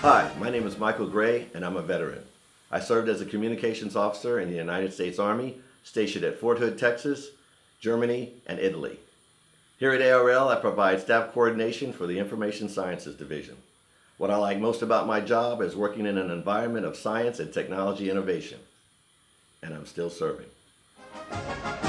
Hi, my name is Michael Gray, and I'm a veteran. I served as a communications officer in the United States Army, stationed at Fort Hood, Texas, Germany, and Italy. Here at ARL, I provide staff coordination for the Information Sciences Division. What I like most about my job is working in an environment of science and technology innovation. And I'm still serving.